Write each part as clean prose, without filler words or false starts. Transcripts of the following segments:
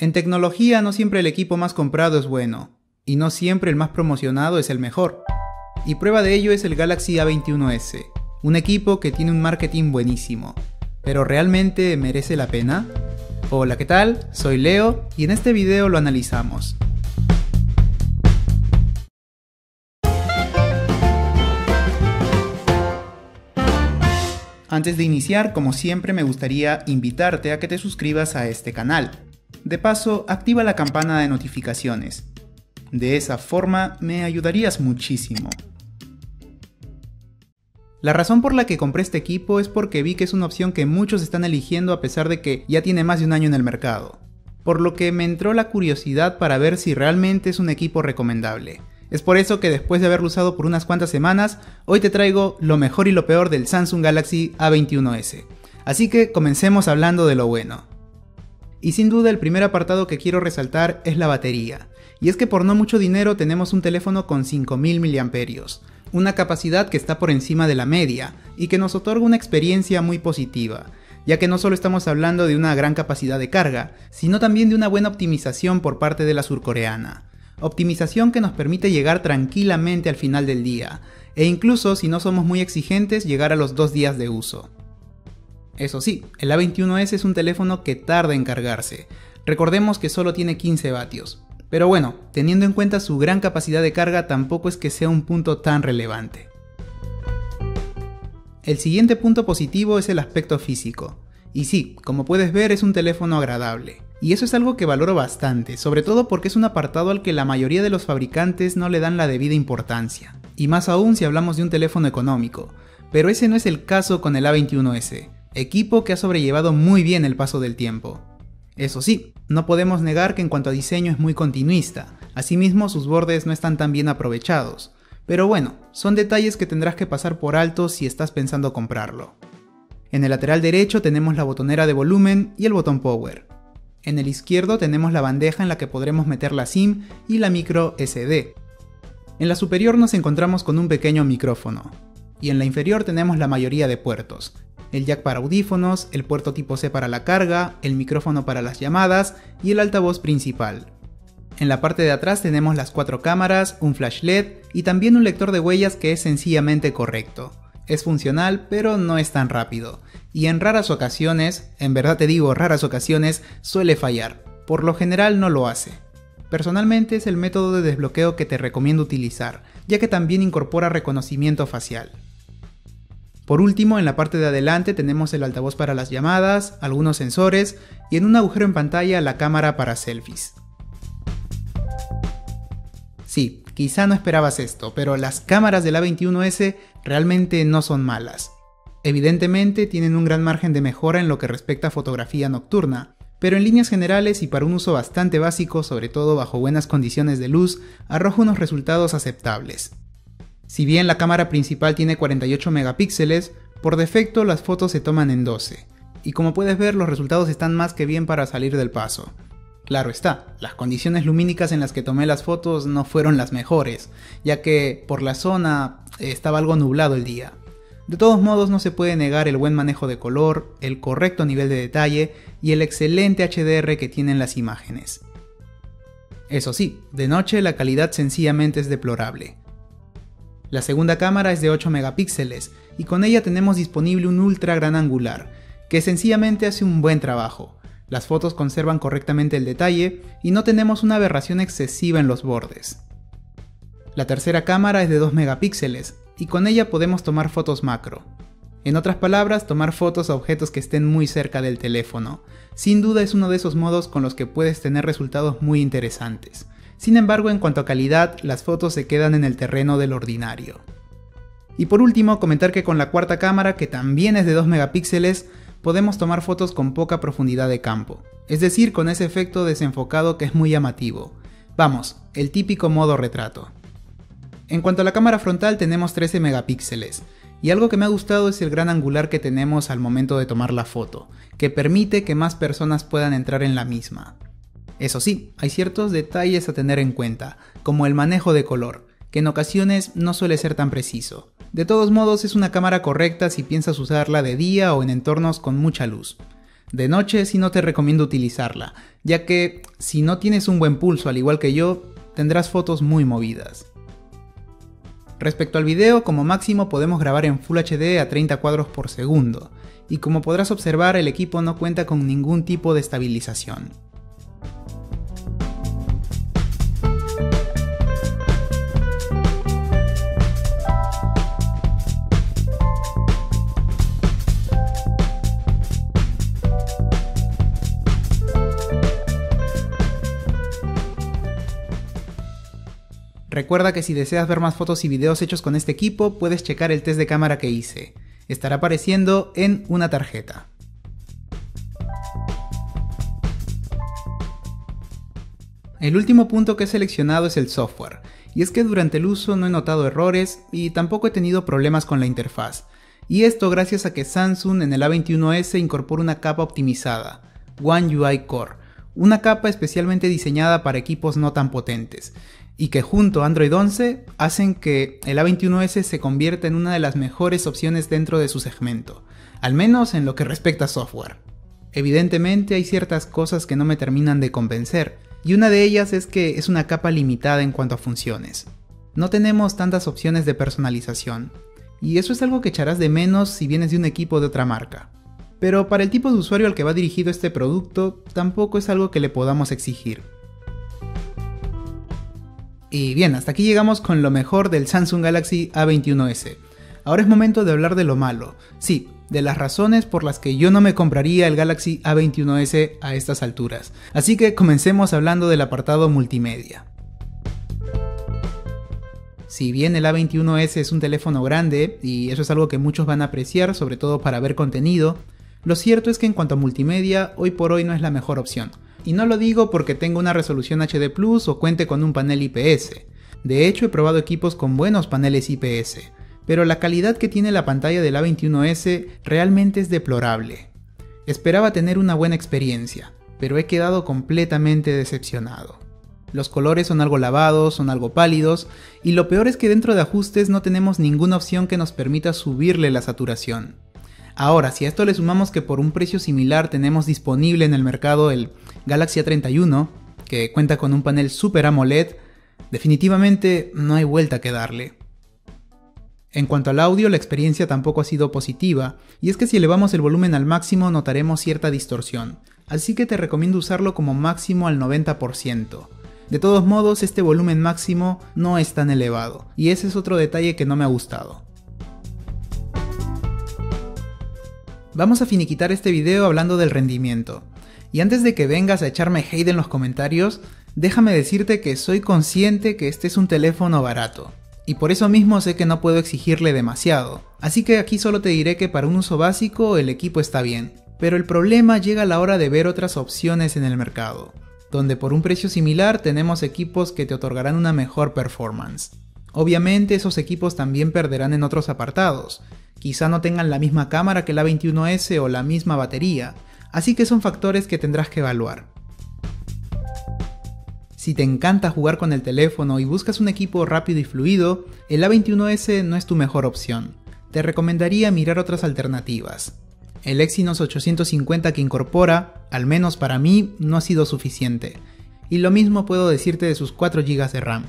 En tecnología no siempre el equipo más comprado es bueno, y no siempre el más promocionado es el mejor. Y prueba de ello es el Galaxy A21s, un equipo que tiene un marketing buenísimo. ¿Pero realmente merece la pena? Hola, ¿qué tal? Soy Leo y en este video lo analizamos. Antes de iniciar, como siempre, me gustaría invitarte a que te suscribas a este canal. De paso, activa la campana de notificaciones. De esa forma me ayudarías muchísimo. La razón por la que compré este equipo es porque vi que es una opción que muchos están eligiendo a pesar de que ya tiene más de un año en el mercado. Por lo que me entró la curiosidad para ver si realmente es un equipo recomendable. Es por eso que después de haberlo usado por unas cuantas semanas, hoy te traigo lo mejor y lo peor del Samsung Galaxy A21s. Así que comencemos hablando de lo bueno. Y sin duda el primer apartado que quiero resaltar es la batería. Y es que por no mucho dinero tenemos un teléfono con 5000 mAh, una capacidad que está por encima de la media y que nos otorga una experiencia muy positiva, ya que no solo estamos hablando de una gran capacidad de carga, sino también de una buena optimización por parte de la surcoreana. Optimización que nos permite llegar tranquilamente al final del día, e incluso si no somos muy exigentes llegar a los 2 días de uso. Eso sí, el A21s es un teléfono que tarda en cargarse. Recordemos que solo tiene 15 vatios. Pero bueno, teniendo en cuenta su gran capacidad de carga tampoco es que sea un punto tan relevante. El siguiente punto positivo es el aspecto físico. Y sí, como puedes ver es un teléfono agradable. Y eso es algo que valoro bastante, sobre todo porque es un apartado al que la mayoría de los fabricantes no le dan la debida importancia. Y más aún si hablamos de un teléfono económico. Pero ese no es el caso con el A21s. Equipo que ha sobrellevado muy bien el paso del tiempo. Eso sí, no podemos negar que en cuanto a diseño es muy continuista, asimismo sus bordes no están tan bien aprovechados, pero bueno, son detalles que tendrás que pasar por alto si estás pensando comprarlo. En el lateral derecho tenemos la botonera de volumen y el botón power. En el izquierdo tenemos la bandeja en la que podremos meter la SIM y la micro SD. En la superior nos encontramos con un pequeño micrófono, y en la inferior tenemos la mayoría de puertos. El jack para audífonos, el puerto tipo C para la carga, el micrófono para las llamadas y el altavoz principal. En la parte de atrás tenemos las 4 cámaras, un flash LED y también un lector de huellas que es sencillamente correcto. Es funcional pero no es tan rápido y en raras ocasiones, en verdad te digo raras ocasiones, suele fallar. Por lo general no lo hace. Personalmente es el método de desbloqueo que te recomiendo utilizar, ya que también incorpora reconocimiento facial. Por último, en la parte de adelante tenemos el altavoz para las llamadas, algunos sensores y en un agujero en pantalla la cámara para selfies. Sí, quizá no esperabas esto, pero las cámaras del A21s realmente no son malas. Evidentemente tienen un gran margen de mejora en lo que respecta a fotografía nocturna, pero en líneas generales y para un uso bastante básico, sobre todo bajo buenas condiciones de luz, arroja unos resultados aceptables. Si bien la cámara principal tiene 48 megapíxeles, por defecto las fotos se toman en 12, y como puedes ver los resultados están más que bien para salir del paso. Claro está, las condiciones lumínicas en las que tomé las fotos no fueron las mejores, ya que por la zona estaba algo nublado el día. De todos modos no se puede negar el buen manejo de color, el correcto nivel de detalle y el excelente HDR que tienen las imágenes. Eso sí, de noche la calidad sencillamente es deplorable. La segunda cámara es de 8 megapíxeles y con ella tenemos disponible un ultra gran angular, que sencillamente hace un buen trabajo. Las fotos conservan correctamente el detalle y no tenemos una aberración excesiva en los bordes. La tercera cámara es de 2 megapíxeles y con ella podemos tomar fotos macro. En otras palabras, tomar fotos a objetos que estén muy cerca del teléfono. Sin duda es uno de esos modos con los que puedes tener resultados muy interesantes. Sin embargo, en cuanto a calidad, las fotos se quedan en el terreno del ordinario. Y por último, comentar que con la cuarta cámara, que también es de 2 megapíxeles, podemos tomar fotos con poca profundidad de campo, es decir, con ese efecto desenfocado que es muy llamativo. Vamos, el típico modo retrato. En cuanto a la cámara frontal tenemos 13 megapíxeles, y algo que me ha gustado es el gran angular que tenemos al momento de tomar la foto, que permite que más personas puedan entrar en la misma. Eso sí, hay ciertos detalles a tener en cuenta, como el manejo de color, que en ocasiones no suele ser tan preciso. De todos modos es una cámara correcta si piensas usarla de día o en entornos con mucha luz. De noche sí no te recomiendo utilizarla, ya que si no tienes un buen pulso al igual que yo, tendrás fotos muy movidas. Respecto al video, como máximo podemos grabar en Full HD a 30 cuadros por segundo, y como podrás observar el equipo no cuenta con ningún tipo de estabilización. Recuerda que si deseas ver más fotos y videos hechos con este equipo, puedes checar el test de cámara que hice. Estará apareciendo en una tarjeta. El último punto que he seleccionado es el software, y es que durante el uso no he notado errores y tampoco he tenido problemas con la interfaz. Y esto gracias a que Samsung en el A21s incorpora una capa optimizada, One UI Core, una capa especialmente diseñada para equipos no tan potentes, y que junto a Android 11 hacen que el A21s se convierta en una de las mejores opciones dentro de su segmento, al menos en lo que respecta a software. Evidentemente hay ciertas cosas que no me terminan de convencer, y una de ellas es que es una capa limitada en cuanto a funciones. No tenemos tantas opciones de personalización, y eso es algo que echarás de menos si vienes de un equipo de otra marca. Pero para el tipo de usuario al que va dirigido este producto, tampoco es algo que le podamos exigir. Y bien, hasta aquí llegamos con lo mejor del Samsung Galaxy A21s. Ahora es momento de hablar de lo malo. Sí, de las razones por las que yo no me compraría el Galaxy A21s a estas alturas. Así que comencemos hablando del apartado multimedia. Si bien el A21s es un teléfono grande, y eso es algo que muchos van a apreciar, sobre todo para ver contenido, lo cierto es que en cuanto a multimedia, hoy por hoy no es la mejor opción. Y no lo digo porque tenga una resolución HD Plus o cuente con un panel IPS. De hecho, he probado equipos con buenos paneles IPS, pero la calidad que tiene la pantalla del A21s realmente es deplorable. Esperaba tener una buena experiencia, pero he quedado completamente decepcionado. Los colores son algo lavados, son algo pálidos, y lo peor es que dentro de ajustes no tenemos ninguna opción que nos permita subirle la saturación. Ahora, si a esto le sumamos que por un precio similar tenemos disponible en el mercado el Galaxy A31, que cuenta con un panel Super AMOLED, definitivamente no hay vuelta que darle. En cuanto al audio, la experiencia tampoco ha sido positiva, y es que si elevamos el volumen al máximo notaremos cierta distorsión, así que te recomiendo usarlo como máximo al 90%. De todos modos, este volumen máximo no es tan elevado, y ese es otro detalle que no me ha gustado. Vamos a finiquitar este video hablando del rendimiento. Y antes de que vengas a echarme hate en los comentarios, déjame decirte que soy consciente que este es un teléfono barato. Y por eso mismo sé que no puedo exigirle demasiado. Así que aquí solo te diré que para un uso básico el equipo está bien. Pero el problema llega a la hora de ver otras opciones en el mercado, donde por un precio similar tenemos equipos que te otorgarán una mejor performance. Obviamente esos equipos también perderán en otros apartados. Quizá no tengan la misma cámara que el A21s o la misma batería, así que son factores que tendrás que evaluar. Si te encanta jugar con el teléfono y buscas un equipo rápido y fluido, el A21s no es tu mejor opción. Te recomendaría mirar otras alternativas. El Exynos 850 que incorpora, al menos para mí, no ha sido suficiente. Y lo mismo puedo decirte de sus 4 GB de RAM.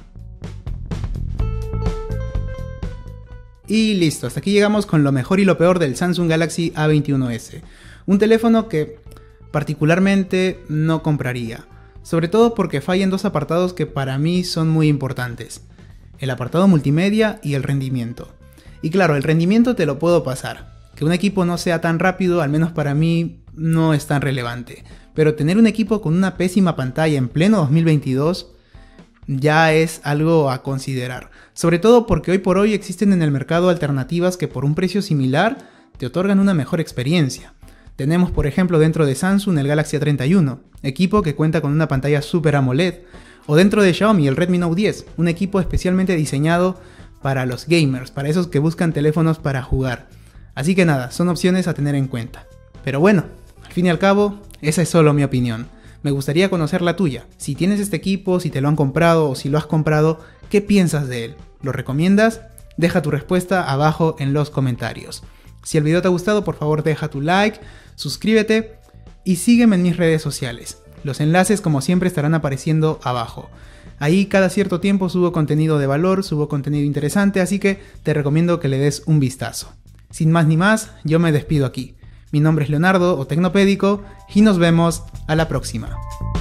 Y listo, hasta aquí llegamos con lo mejor y lo peor del Samsung Galaxy A21s. Un teléfono que particularmente no compraría, sobre todo porque falla en dos apartados que para mí son muy importantes: el apartado multimedia y el rendimiento. Y claro, el rendimiento te lo puedo pasar, que un equipo no sea tan rápido, al menos para mí, no es tan relevante, pero tener un equipo con una pésima pantalla en pleno 2022 ya es algo a considerar, sobre todo porque hoy por hoy existen en el mercado alternativas que por un precio similar te otorgan una mejor experiencia. Tenemos por ejemplo dentro de Samsung el Galaxy A31, equipo que cuenta con una pantalla Super AMOLED, o dentro de Xiaomi el Redmi Note 10, un equipo especialmente diseñado para los gamers, para esos que buscan teléfonos para jugar. Así que nada, son opciones a tener en cuenta. Pero bueno, al fin y al cabo, esa es solo mi opinión. Me gustaría conocer la tuya. Si tienes este equipo, si te lo han comprado o si lo has comprado, ¿qué piensas de él? ¿Lo recomiendas? Deja tu respuesta abajo en los comentarios. Si el video te ha gustado, por favor deja tu like, suscríbete Y sígueme en mis redes sociales. Los enlaces como siempre estarán apareciendo abajo. Ahí cada cierto tiempo subo contenido de valor, subo contenido interesante, así que te recomiendo que le des un vistazo. Sin más ni más, yo me despido aquí. Mi nombre es Leonardo o Tecnopédico y nos vemos a la próxima.